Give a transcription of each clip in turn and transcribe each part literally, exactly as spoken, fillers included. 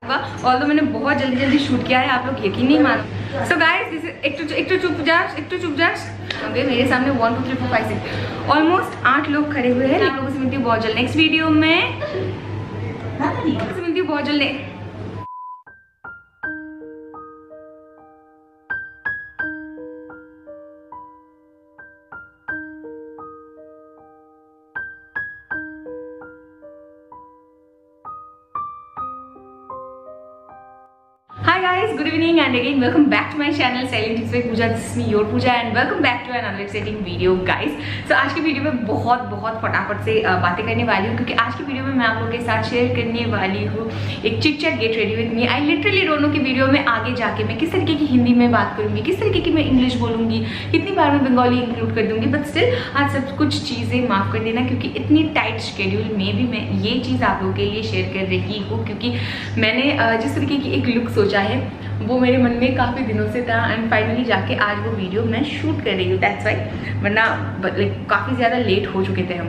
और तो मैंने बहुत जल्दी जल्दी शूट किया है, आप लोग यकीन नहीं मानो। सो गाइस, एक तो एक तो चुप जा एक तो चुप जा ओके, मेरे सामने one two three four five six almost आठ लोग खड़े हुए हैं। आप लोगों से मिलती हूँ बहुत जल्द नेक्स्ट वीडियो में, मिलती हूँ बहुत जल्द। Hi guys, good evening and again welcome back to my channel Silent Tips with Pooja. This is me, your Pooja, and welcome back to another exciting video, guys. So आज की video में बहुत बहुत फटाफट से बातें करने वाली हूँ, क्योंकि आज की वीडियो में मैं आप लोगों के साथ शेयर करने वाली हूँ एक chit chat get ready with me. I literally दोनों की वीडियो में आगे जाके मैं किस तरीके की हिंदी में बात करूँगी, किस तरीके की मैं इंग्लिश बोलूँगी, कितनी बार मैं बंगाली इंक्लूड कर दूँगी, बट स्टिल आज सब कुछ चीज़ें माफ़ कर देना, क्योंकि इतनी टाइट शेड्यूल में भी मैं ये चीज़ आप लोगों के लिए शेयर कर रही हूँ, क्योंकि मैंने जिस तरीके की एक लुक सोचा है वो मेरे मन में काफ़ी दिनों से था एंड फाइनली जाके आज वो वीडियो मैं शूट कर रही हूँ। दैट्स वाई, वरना लाइक काफ़ी ज़्यादा लेट हो चुके थे हम,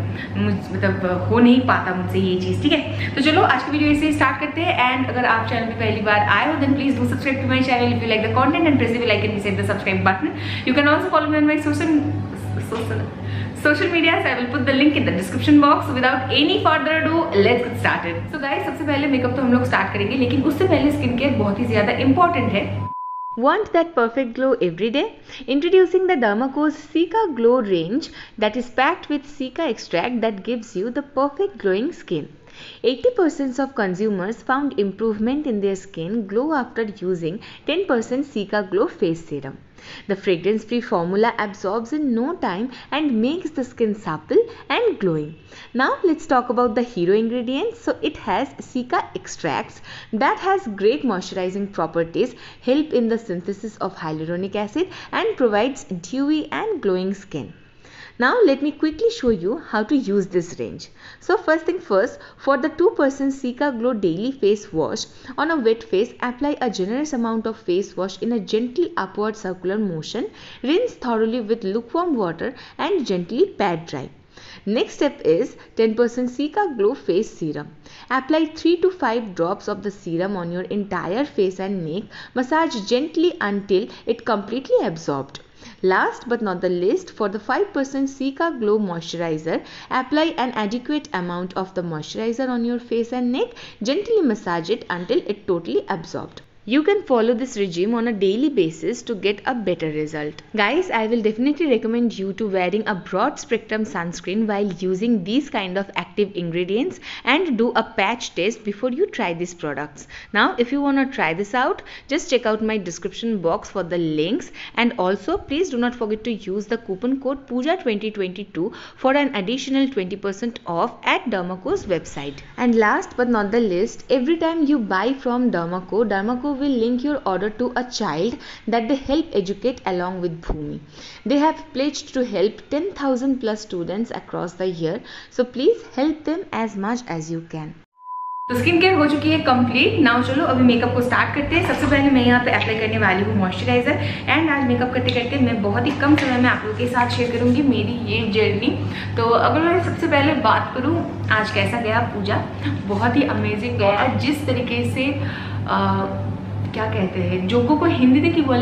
मतलब हो नहीं पाता मुझसे ये चीज़। ठीक है, तो चलो आज की वीडियो इसे स्टार्ट करते हैं। एंड अगर आप चैनल पे पहली बार आए हो then please do subscribe to my channel if you like the content and press the bell icon beside the subscribe button. You can also follow me on my social social social medias. I will put the link in the description box. Without any further ado, let's get started. So guys, सबसे पहले makeup तो हम लोग start करेंगे, लेकिन उससे पहले skin care बहुत ही ज़्यादा इंपॉर्टेंट है। Want that perfect glow every day? Introducing the Dermaco's Cica Glow range that is packed with Cica extract that gives you the perfect glowing skin. eighty percent of consumers found improvement in their skin glow after using ten percent Cica Glow face serum. The fragrance-free formula absorbs in no time and makes the skin supple and glowing. Now let's talk about the hero ingredients. So it has Cica extracts that has great moisturizing properties, help in the synthesis of hyaluronic acid and provides dewy and glowing skin. Now let me quickly show you how to use this range. So first thing first, for the two percent Cica Glow daily face wash, on a wet face apply a generous amount of face wash in a gentle upward circular motion. Rinse thoroughly with lukewarm water and gently pat dry. Next step is ten percent Cica Glow face serum. Apply three to five drops of the serum on your entire face and neck. Massage gently until it completely absorbed. Last but not the least, for the five percent Cica Glow moisturizer, apply an adequate amount of the moisturizer on your face and neck. Gently massage it until it totally absorbed. You can follow this regime on a daily basis to get a better result. Guys, I will definitely recommend you to wearing a broad spectrum sunscreen while using these kind of active ingredients and do a patch test before you try these products. Now, if you want to try this out, just check out my description box for the links, and also please do not forget to use the coupon code Pooja twenty twenty-two for an additional twenty percent off at Dermaco's website. And last but not the least, every time you buy from Dermaco, Dermaco will link your order to a child that they help educate along with Bhumi. They have pledged to help ten thousand plus students across the year, so please help them as much as you can. तो skin care हो चुकी है complete. Now चलो अभी makeup को start करते हैं। सबसे पहले मैं यहाँ पे अप्लाई करने वाली हूँ मॉइस्चराइजर। एंड आज मेकअप करते करते मैं बहुत ही कम समय में आप लोगों के साथ शेयर करूँगी मेरी ये जर्नी। तो अगर मैं सबसे पहले बात करूँ आज कैसा गया पूजा, बहुत ही अमेजिंग गया। जिस तरीके से आ, क्या कहते हैं जोगो को हिंदी में की बोले,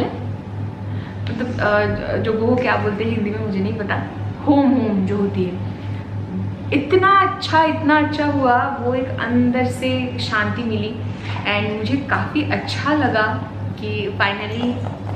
मतलब जोगो को क्या बोलते हैं हिंदी में मुझे नहीं पता, होम होम जो होती है, इतना अच्छा इतना अच्छा हुआ। वो एक अंदर से शांति मिली एंड मुझे काफ़ी अच्छा लगा कि फाइनली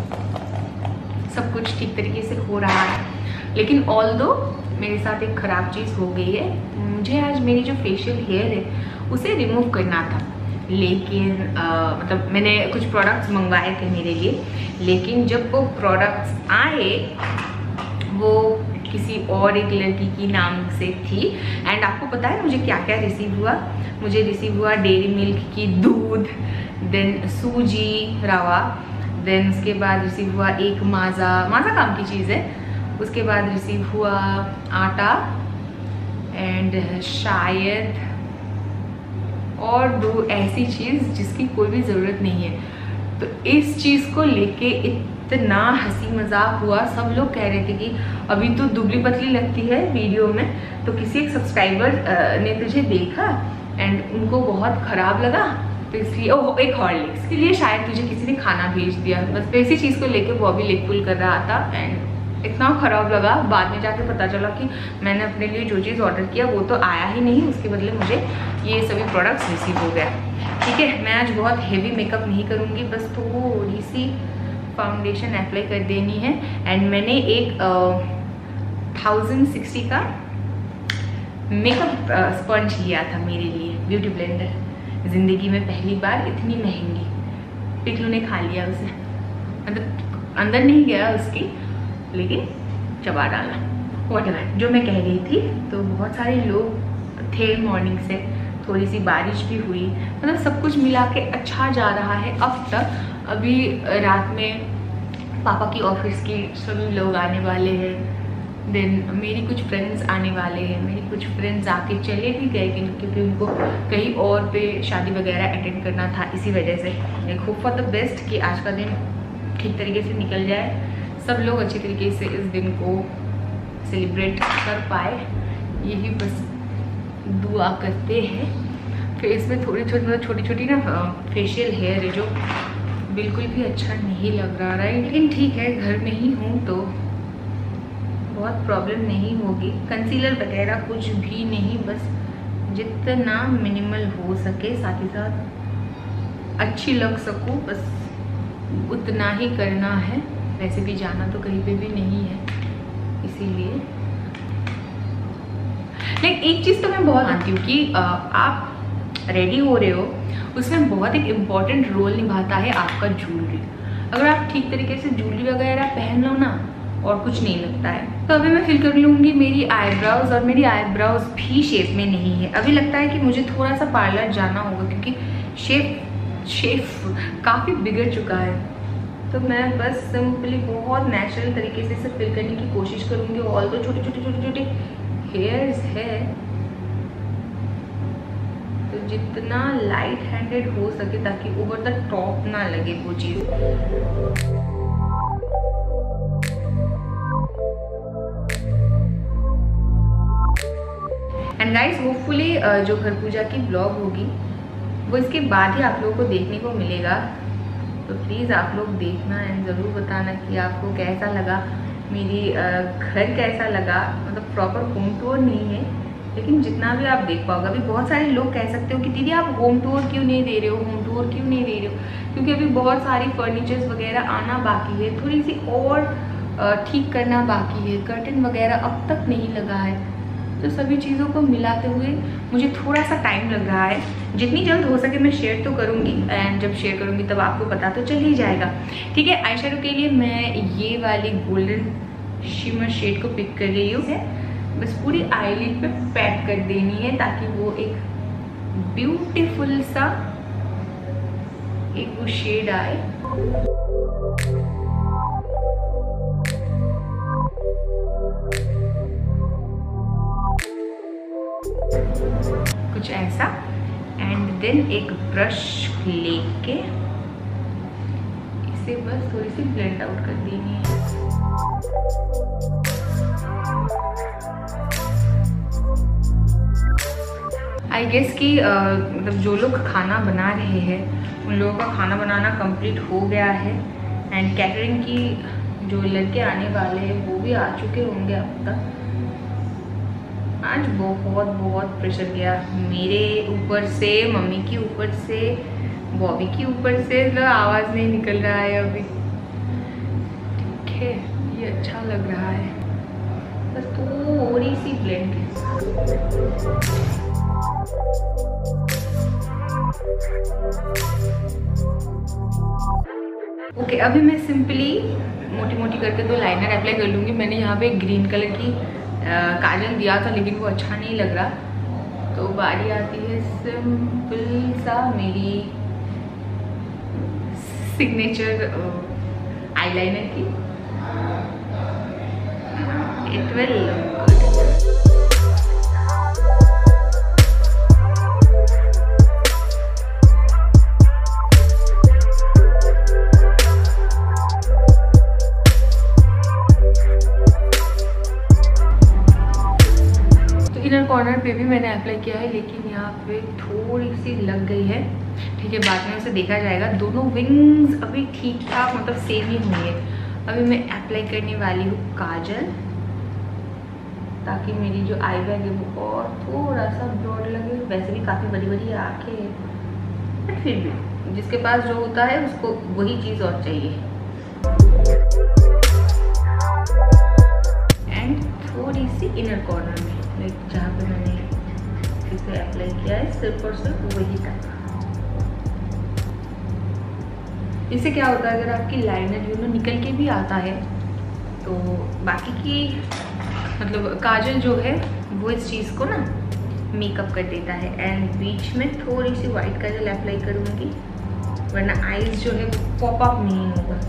सब कुछ ठीक तरीके से हो रहा है। लेकिन ऑल दो मेरे साथ एक ख़राब चीज़ हो गई है। मुझे आज मेरी जो फेशियल हेयर है उसे रिमूव करना था, लेकिन आ, मतलब मैंने कुछ प्रोडक्ट्स मंगवाए थे मेरे लिए, लेकिन जब वो प्रोडक्ट्स आए वो किसी और एक लड़की की नाम से थी। एंड आपको पता है मुझे क्या क्या रिसीव हुआ? मुझे रिसीव हुआ डेयरी मिल्क की दूध, देन सूजी रवा, देन उसके बाद रिसीव हुआ एक माज़ा माज़ा काम की चीज़ है, उसके बाद रिसीव हुआ आटा एंड शायद और दो ऐसी चीज़ जिसकी कोई भी ज़रूरत नहीं है। तो इस चीज़ को लेके इतना हंसी मजाक हुआ। सब लोग कह रहे थे कि अभी तो दुबली पतली लगती है वीडियो में। तो किसी एक सब्सक्राइबर ने तुझे देखा एंड उनको बहुत ख़राब लगा तो इसलिए ओह एक हॉर्लिक्स के लिए शायद तुझे किसी ने खाना भेज दिया, बस इसी चीज़ को लेके वो अभी लेग पुल कर रहा था एंड इतना ख़राब लगा। बाद में जाके पता चला कि मैंने अपने लिए जो चीज़ ऑर्डर किया वो तो आया ही नहीं, उसके बदले मुझे ये सभी प्रोडक्ट्स रिसीव हो गया। ठीक है, मैं आज बहुत हेवी मेकअप नहीं करूँगी, बस थोड़ी सी फाउंडेशन अप्लाई कर देनी है। एंड मैंने एक थाउजेंड सिक्सटी का मेकअप स्पंज लिया था मेरे लिए, ब्यूटी ब्लेंडर। ज़िंदगी में पहली बार इतनी महंगी, पिकलू ने खा लिया उसे, मतलब अंदर नहीं गया उसकी, लेकिन चबा डाला। व्हाटएवर, जो मैं कह रही थी, तो बहुत सारे लोग थे मॉर्निंग से, थोड़ी सी बारिश भी हुई, मतलब सब कुछ मिला के अच्छा जा रहा है अब तक। अभी रात में पापा की ऑफिस की सभी लोग आने वाले हैं, देन मेरी कुछ फ्रेंड्स आने वाले हैं। मेरी कुछ फ्रेंड्स आके चले भी गए क्योंकि उनको कहीं और पे शादी वगैरह अटेंड करना था, इसी वजह से like hope for the best कि आज का दिन ठीक तरीके से निकल जाए, सब लोग अच्छी तरीके से इस दिन को सेलिब्रेट कर पाए, यही बस दुआ करते हैं। फेस में थोड़ी छोटी मतलब छोटी छोटी ना फेशियल हेयर है जो बिल्कुल भी अच्छा नहीं लग रहा है, लेकिन ठीक है, घर में ही हूँ तो बहुत प्रॉब्लम नहीं होगी। कंसीलर वगैरह कुछ भी नहीं, बस जितना मिनिमल हो सके, साथ ही साथ अच्छी लग सकूँ, बस उतना ही करना है। वैसे भी जाना तो कहीं पे भी नहीं है, इसीलिए लेकिन एक चीज़ तो मैं बहुत मानती हूँ कि आप रेडी हो रहे हो, उसमें बहुत एक इम्पॉर्टेंट रोल निभाता है आपका ज्वेलरी। अगर आप ठीक तरीके से ज्वेलरी वगैरह पहन लो ना, और कुछ नहीं लगता है। तो अभी मैं फिल कर लूँगी मेरी आईब्राउज, और मेरी आईब्राउज भी शेप में नहीं है। अभी लगता है कि मुझे थोड़ा सा पार्लर जाना होगा क्योंकि शेप शेप काफ़ी बिगड़ चुका है। तो मैं बस सिंपली बहुत नेचुरल तरीके से इसे फिल करने की कोशिश करूँगी। ऑल तो छोटे छोटे छोटे छोटे हेयर्स है, तो जितना लाइट हैंडेड हो सके ताकि ओवर द टॉप ना लगे वो चीज़। एंड गाइस होपफुली जो घर पूजा की ब्लॉग होगी वो इसके बाद ही आप लोगों को देखने को मिलेगा, तो प्लीज़ आप लोग देखना एंड ज़रूर बताना कि आपको कैसा लगा, मेरी घर कैसा लगा। मतलब प्रॉपर होम टूर नहीं है, लेकिन जितना भी आप देख पाओगे। अभी बहुत सारे लोग कह सकते हो कि दीदी आप होम टूर क्यों नहीं दे रहे हो, होम टूर क्यों नहीं दे रहे हो, क्योंकि अभी बहुत सारी फर्नीचर्स वगैरह आना बाकी है, थोड़ी सी और ठीक करना बाकी है, कर्टन वगैरह अब तक नहीं लगा है। तो सभी चीज़ों को मिलाते हुए मुझे थोड़ा सा टाइम लग रहा है। जितनी जल्द हो सके मैं शेयर तो करूँगी, एंड जब शेयर करूँगी तब आपको पता तो चल ही जाएगा। ठीक है, आई शेडो के लिए मैं ये वाली गोल्डन शिमर शेड को पिक कर रही हूँ। बस पूरी आईलिड पे पैक कर देनी है ताकि वो एक ब्यूटीफुल सा एक वो शेड आए। कुछ ऐसा, एंड देन एक ब्रश लेके इसे बस थोड़ी सी ब्लेंड आउट कर देनी है। आई गेस कि मतलब जो लोग खाना बना रहे हैं उन लोगों का खाना बनाना कंप्लीट हो गया है, एंड कैटरिंग की जो लड़के आने वाले हैं वो भी आ चुके होंगे अब तक। आज बहुत बहुत प्रेशर गया मेरे ऊपर से, मम्मी के ऊपर से, बॉबी के ऊपर से, तो आवाज़ नहीं निकल रहा है अभी। ठीक है, ये अच्छा लग रहा है, बस थोड़ी सी ब्लेंड है। ओके okay, अभी मैं सिंपली मोटी मोटी करके दो लाइनर अप्लाई कर लूँगी। मैंने यहाँ पे ग्रीन कलर की काजल दिया था लेकिन वो अच्छा नहीं लग रहा, तो बारी आती है सिंपल सा मेरी सिग्नेचर आईलाइनर की। इट विल इनर कॉर्नर पे भी मैंने अप्लाई किया है, लेकिन यहाँ पे थोड़ी सी लग गई है। ठीक है, बाद में उसे देखा जाएगा। दोनों विंग्स अभी ठीक ठाक मतलब सेम ही होंगे। अभी मैं अप्लाई करने वाली हूँ काजल, ताकि मेरी जो आई बैग है वो और थोड़ा सा ब्रॉड लगे। वैसे भी काफ़ी बड़ी बड़ी आँखें हैं, बट फिर भी जिसके पास जो होता है उसको वही चीज़ और चाहिए। एंड थोड़ी सी इनर कॉर्नर में, लाइक जहाँ पे मैंने इसे अप्लाई किया है सिर्फ और सिर्फ वही तक। इससे क्या होता है, अगर आपकी लाइनर जो ना निकल के भी आता है तो बाकी की मतलब काजल जो है वो इस चीज़ को ना मेकअप कर देता है। एंड बीच में थोड़ी सी वाइट काजल अप्लाई करूँगी, वरना आईज जो है वो पॉप अप नहीं होगा।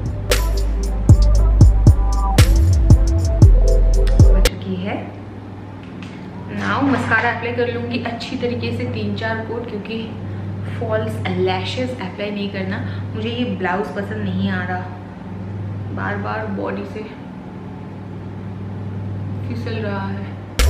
बच चुकी है। नाउ मस्कारा अप्लाई कर लूँगी अच्छी तरीके से, तीन चार कोट, क्योंकि फॉल्स लैशेस अप्लाई नहीं करना। मुझे ये ब्लाउज पसंद नहीं आ रहा, बार बार बॉडी से फिसल रहा है।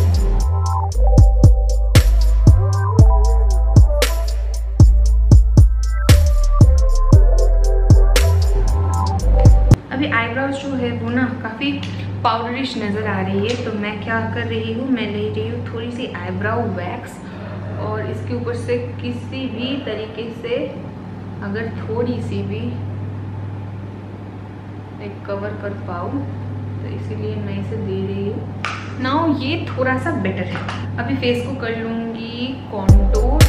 अभी आईब्रोज जो है वो ना काफ़ी पाउडरिश नज़र आ रही है, तो मैं क्या कर रही हूँ, मैं ले रही हूँ थोड़ी सी आईब्रो वैक्स और इसके ऊपर से किसी भी तरीके से अगर थोड़ी सी भी एक कवर कर पाऊँ तो इसीलिए मैं इसे दे रही हूँ। नाउ ये थोड़ा सा बेटर है। अभी फेस को कर लूँगी कॉन्टोर।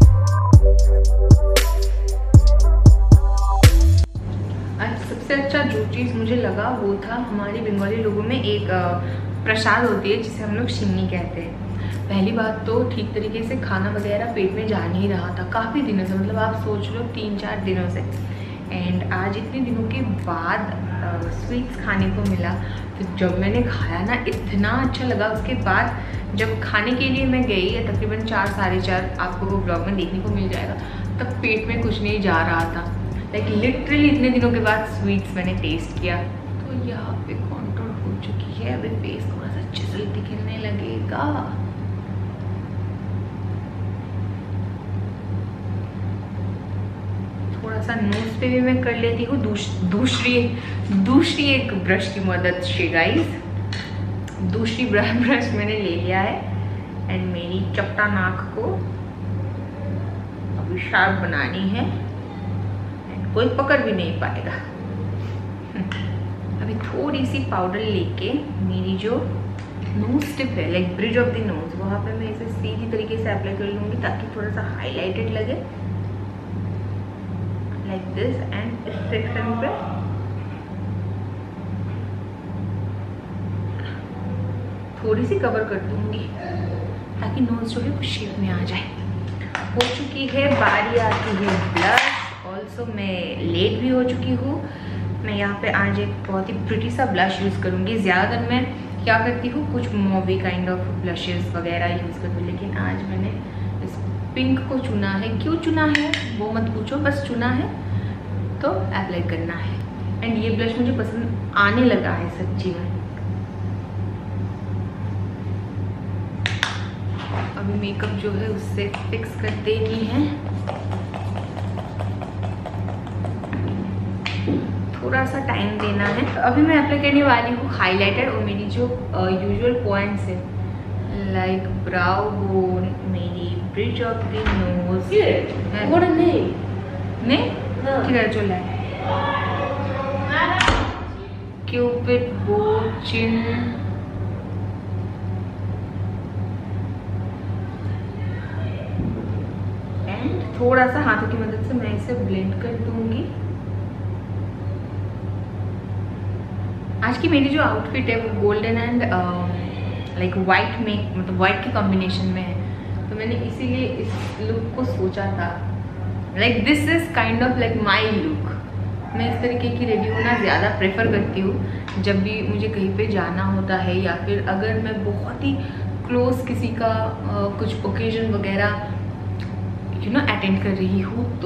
आज सबसे अच्छा जो चीज़ मुझे लगा वो था, हमारे बंगाली लोगों में एक प्रसाद होती है जिसे हम लोग शिन्नी कहते हैं। पहली बात तो ठीक तरीके से खाना वगैरह पेट में जा नहीं रहा था काफ़ी दिनों से, मतलब आप सोच लो तीन चार दिनों से। एंड आज इतने दिनों के बाद स्वीट्स खाने को मिला, तो जब मैंने खाया ना इतना अच्छा लगा। उसके बाद जब खाने के लिए मैं गई, तकरीबन चार साढ़े चार, आपको वो ब्लॉग में देखने को मिल जाएगा, तब पेट में कुछ नहीं जा रहा था। लाइक लिटरली इतने दिनों के बाद स्वीट्स मैंने टेस्ट किया। तो यहाँ पे कॉन्टूर हो चुकी है, अभी फेस थोड़ा सा चिसल दिखने लगेगा। थोड़ा सा नोज पे भी मैं कर लेती हूँ दूस, दूसरी दूसरी एक ब्रश की मदद से गाइस। दूसरी ब्रश मैंने ले लिया है एंड मेरी चपटा नाक को अभी शार्प बनानी है एंड कोई पकड़ भी नहीं पाएगा। अभी थोड़ी सी पाउडर लेके मेरी जो नोज टिप है, like bridge of the nose, वहाँ पे मैं इसे सीधी तरीके से अप्लाई कर लूँगी ताकि थोड़ा सा हाईलाइटेड लगे, लाइक दिस। एंड इस सेक्शन पे थोड़ी सी कवर कर दूंगी ताकि नोज जो है वो शेप में आ जाए। हो चुकी है, बारी आती है ब्लश। ऑल्सो मैं लेट भी हो चुकी हूँ। मैं यहाँ पे आज एक बहुत ही प्रिटी सा ब्लश यूज़ करूँगी। ज़्यादातर मैं क्या करती हूँ, कुछ मूवी काइंड ऑफ ब्लशेस वगैरह यूज़ करती हूँ, लेकिन आज मैंने इस पिंक को चुना है। क्यों चुना है वो मत पूछो, बस चुना है तो अप्लाई करना है। एंड ये ब्लश मुझे पसंद आने लगा है सच्ची में। अभी मेकअप जो है उससे फिक्स कर देनी है। थोड़ा सा टाइम देना है। तो अभी मैं अप्लाई करने वाली हूँ हाइलाइटर और मेरी जो यूजुअल uh, पॉइंट्स है, लाइक ब्राउ बोन, मेरी ब्रिज ऑफ द नोज। नहीं ठीक है, चल है क्यूपिड बो, चिन, एंड थोड़ा सा हाथों की मदद से मैं इसे ब्लेंड कर दूंगी। आज की मेरी जो आउटफिट है वो गोल्डन एंड लाइक वाइट में, मतलब वाइट के कॉम्बिनेशन में है, तो मैंने इसीलिए इस लुक को सोचा था। Like this is kind of like my look. मैं इस तरीके की रेडी होना ज़्यादा प्रेफर करती हूँ जब भी मुझे कहीं पे जाना होता है, या फिर अगर मैं बहुत ही क्लोज किसी का uh, कुछ ओकेजन वगैरह यू नो अटेंड कर रही हूँ, तो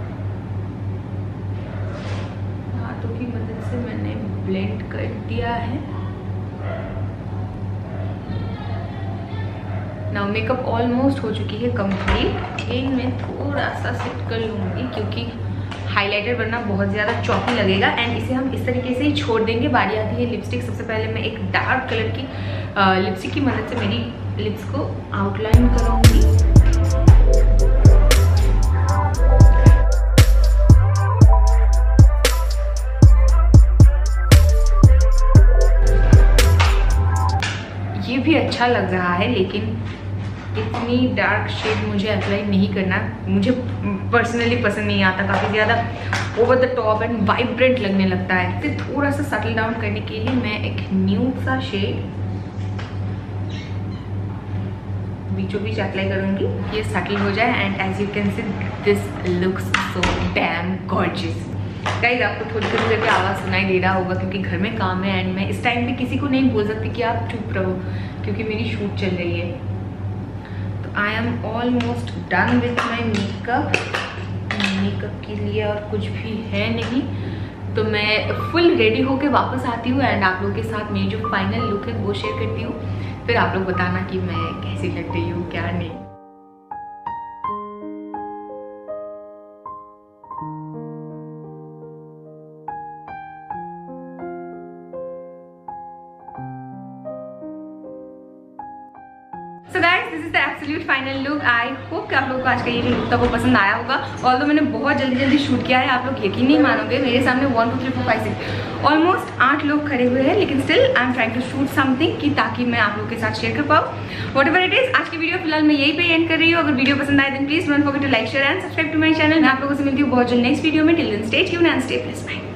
हाथों की मदद से मैंने ब्लेंड कर दिया है। ना मेकअप ऑलमोस्ट हो चुकी है कंप्लीट। अगेन मैं थोड़ा सा सेट कर लूँगी क्योंकि हाइलाइटर बनना बहुत ज़्यादा चौकी लगेगा। एंड इसे हम इस तरीके से ही छोड़ देंगे। बारी आती है लिपस्टिक। सबसे पहले मैं एक डार्क कलर की लिपस्टिक की मदद से मेरी लिप्स को आउटलाइन करूँगी। ये भी अच्छा लग रहा है, लेकिन इतनी डार्क शेड मुझे अप्लाई नहीं करना, मुझे पर्सनली पसंद नहीं आता। काफ़ी ज़्यादा over the top and vibrant लगने लगता है। फिर थोड़ा सा सटल डाउन करने के लिए मैं एक न्यूड सा शेड बीचों बीच अप्लाई करूँगी, ये सटल हो जाए। And as you can see this looks so damn gorgeous. Guys, आपको थोड़ी थोड़ी देर की आवाज़ सुनाई दे रहा होगा क्योंकि घर में काम है एंड मैं इस टाइम पे किसी को नहीं बोल सकती कि आप चुप रहो क्योंकि मेरी शूट चल रही है। तो I am almost done with my makeup. Makeup के लिए और कुछ भी है नहीं, तो मैं फुल रेडी होके वापस आती हूँ एंड आप लोगों के साथ मेरी जो फाइनल लुक है वो शेयर करती हूँ। फिर आप लोग बताना कि मैं कैसी लग रही हूँ क्या नहीं। So guys, this is the absolute final look. I hope कि आप लोगों को आज का ये जो लुक था वो पसंद आया होगा। ऑल्दो मैंने बहुत जल्दी जल्दी शूट किया है, आप लोग यकीन नहीं मानोगे। मेरे सामने one two three four five six almost आठ लोग खड़े हुए हैं, लेकिन still I am trying to shoot something कि ताकि मैं आप लोगों के साथ शेयर कर पाऊँ। वट एवर इट इज, आज की वीडियो फिलहाल मैं यही पे एंड कर रही हूँ। अगर वीडियो पसंद आए then please don't forget to like share and subscribe to my channel. मैं आप लोगों से मिलती हूँ बहुत जल्द नेक्स्ट वीडियो में। Till then stay tuned and stay blessed bye.